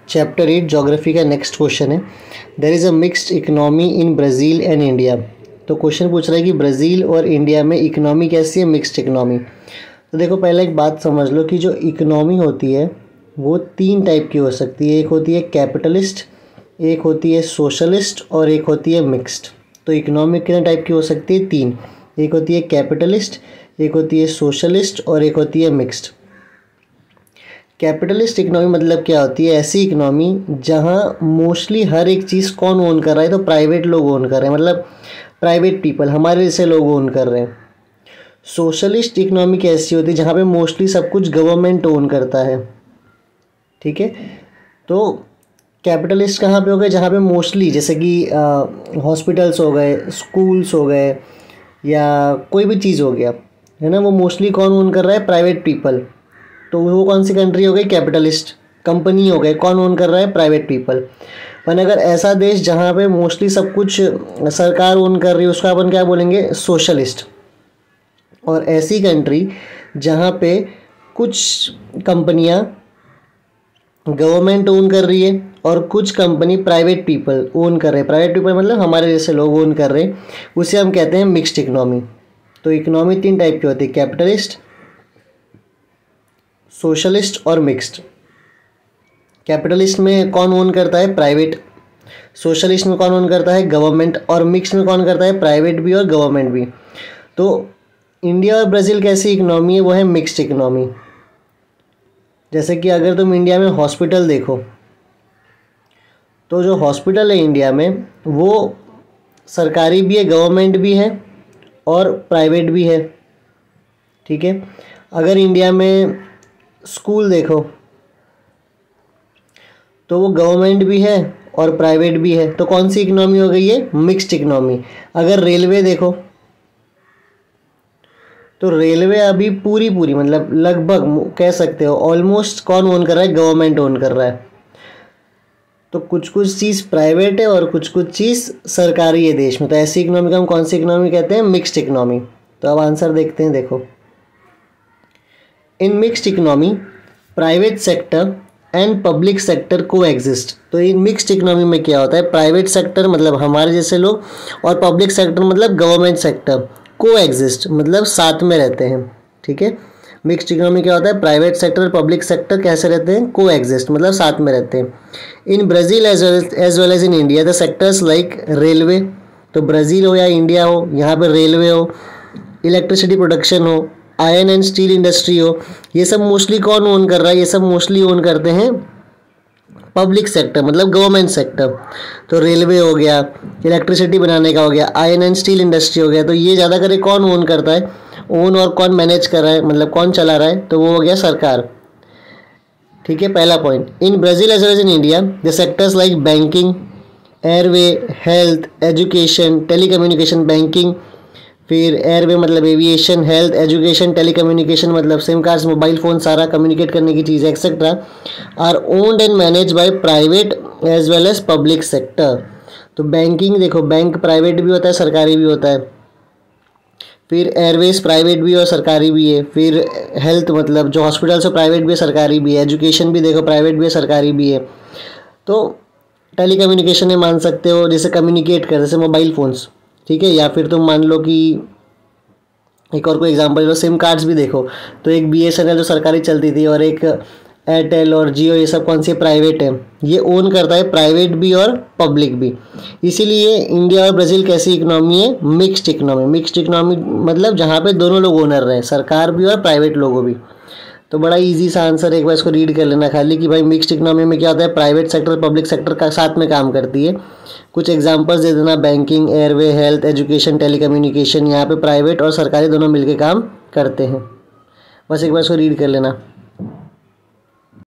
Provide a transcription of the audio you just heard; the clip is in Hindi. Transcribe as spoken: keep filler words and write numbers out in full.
चैप्टर एट ज्योग्राफी का नेक्स्ट क्वेश्चन है, there is a mixed economy in Brazil and India. तो क्वेश्चन पूछ रहा है कि ब्राज़ील और इंडिया में इकोनॉमी कैसी है, मिक्स्ड इकोनॉमी। तो देखो पहले एक बात समझ लो कि जो इकोनॉमी होती है वो तीन टाइप की हो सकती है, एक होती है कैपिटलिस्ट, एक होती है सोशलिस्ट और एक होती है मिक्स्ड। तो इकोनॉमी कितने टाइप की हो सकती है, तीन, एक होती है कैपिटलिस्ट, एक होती है सोशलिस्ट और एक होती है मिक्स्ड। कैपिटलिस्ट इकोनॉमी मतलब क्या होती है, ऐसी इकोनॉमी जहाँ मोस्टली हर एक चीज़ कौन ओन कर रहा है, तो प्राइवेट लोग ओन कर रहे हैं, मतलब प्राइवेट पीपल, हमारे जैसे लोग ओन कर रहे हैं। सोशलिस्ट इकोनॉमी कैसी होती है, जहाँ पे मोस्टली सब कुछ गवर्नमेंट ओन करता है, ठीक है। तो कैपिटलिस्ट कहाँ पे हो गए, जहाँ पे मोस्टली जैसे कि हॉस्पिटल्स हो गए, स्कूल्स हो गए या कोई भी चीज़ हो गया है ना, वो मोस्टली कौन ओन कर रहा है, प्राइवेट पीपल। तो वो कौन सी कंट्री हो गई, कैपिटलिस्ट। कंपनी हो गए, कौन ओन कर रहा है, प्राइवेट पीपल। पर अगर ऐसा देश जहाँ पे मोस्टली सब कुछ सरकार ओन कर रही है, उसका अपन क्या बोलेंगे, सोशलिस्ट। और ऐसी कंट्री जहाँ पे कुछ कंपनियाँ गवर्नमेंट ओन कर रही है और कुछ कंपनी प्राइवेट पीपल ओन कर रहे हैं, प्राइवेट पीपल मतलब हमारे जैसे लोग ओन कर रहे हैं, उसे हम कहते हैं मिक्स्ड इकोनॉमी। तो इकोनॉमी तीन टाइप की होती है, कैपिटलिस्ट, सोशलिस्ट और मिक्स्ड। कैपिटलिस्ट में कौन ओन करता है, प्राइवेट। सोशलिस्ट में कौन ओन करता है, गवर्नमेंट। और मिक्स्ड में कौन करता है, प्राइवेट भी और गवर्नमेंट भी। तो इंडिया और ब्राज़ील कैसी इकोनॉमी है, वो है मिक्स्ड इकोनॉमी। जैसे कि अगर तुम इंडिया में हॉस्पिटल देखो, तो जो हॉस्पिटल है इंडिया में वो सरकारी भी है, गवर्नमेंट भी है और प्राइवेट भी है, ठीक है। अगर इंडिया में स्कूल देखो तो वो गवर्नमेंट भी है और प्राइवेट भी है, तो कौन सी इकोनॉमी हो गई है, मिक्स्ड इकोनॉमी। अगर रेलवे देखो तो रेलवे अभी पूरी पूरी मतलब लगभग कह सकते हो ऑलमोस्ट कौन ओन कर रहा है, गवर्नमेंट ओन कर रहा है। तो कुछ कुछ चीज़ प्राइवेट है और कुछ कुछ चीज़ सरकारी है देश में। तो ऐसी इकोनॉमी को हम कौन सी इकोनॉमी कहते हैं, मिक्स्ड इकोनॉमी। तो अब आंसर देखते हैं, देखो in mixed economy private sector and public sector coexist. तो इन मिक्स्ड इकोनॉमी में क्या होता है, प्राइवेट सेक्टर मतलब हमारे जैसे लोग और पब्लिक सेक्टर मतलब गवर्नमेंट सेक्टर को एग्जिस्ट मतलब साथ में रहते हैं, ठीक है। मिक्स्ड इकोनॉमी क्या होता है, प्राइवेट सेक्टर और पब्लिक सेक्टर कैसे रहते हैं, को एग्जिस्ट मतलब साथ में रहते हैं। In Brazil as as well as in India the sectors like railway, तो ब्राज़ील हो या इंडिया हो, यहाँ पर रेलवे हो, इलेक्ट्रिसिटी प्रोडक्शन हो, आयरन एंड स्टील इंडस्ट्री हो, ये सब मोस्टली कौन ओन कर रहा है, ये सब मोस्टली ओन करते हैं पब्लिक सेक्टर मतलब गवर्नमेंट सेक्टर। तो रेलवे हो गया, इलेक्ट्रिसिटी बनाने का हो गया, आयरन एंड स्टील इंडस्ट्री हो गया, तो ये ज़्यादा करे कौन ओन करता है, ओन और कौन मैनेज कर रहा है मतलब कौन चला रहा है, तो वो हो गया सरकार, ठीक है। पहला point, in Brazil as well as in India the sectors like banking, airway, health, education, telecommunication, banking, फिर एयरवे मतलब एविएशन, हेल्थ, एजुकेशन, टेलीकम्युनिकेशन मतलब सिम कार्ड्स, मोबाइल फ़ोन, सारा कम्युनिकेट करने की चीज़ etcetera, are owned and manage by private as well as public sector. तो बैंकिंग देखो, बैंक प्राइवेट भी होता है, सरकारी भी होता है। फिर एयरवेज प्राइवेट भी और सरकारी भी है। फिर हेल्थ मतलब जो हॉस्पिटल्स है प्राइवेट भी है, सरकारी भी है। एजुकेशन भी देखो प्राइवेट भी है, सरकारी भी है। तो टेलीकम्युनिकेशन में मान सकते हो जैसे कम्युनिकेट कर, जैसे मोबाइल फ़ोन्स, ठीक है। या फिर तुम मान लो कि एक और कोई एग्जांपल लो, सिम कार्ड्स भी देखो, तो एक बी एस एन एल जो सरकारी चलती थी और एक एयरटेल और जियो, ये सब कौन सी प्राइवेट है, ये ओन करता है प्राइवेट भी और पब्लिक भी। इसीलिए इंडिया और ब्राज़ील कैसी इकोनॉमी है, मिक्स्ड इकोनॉमी। मिक्स्ड इकोनॉमी मतलब जहाँ पे दोनों लोग ओनर रहे, सरकार भी और प्राइवेट लोगों भी। तो बड़ा इजी सा आंसर, एक बार इसको रीड कर लेना खाली कि भाई मिक्स्ड इकोनॉमी में क्या होता है, प्राइवेट सेक्टर पब्लिक सेक्टर का साथ में काम करती है। कुछ एग्जांपल्स दे देना, banking, airway, health, education, telecommunication, यहाँ पे प्राइवेट और सरकारी दोनों मिलकर काम करते हैं। बस एक बार इसको रीड कर लेना।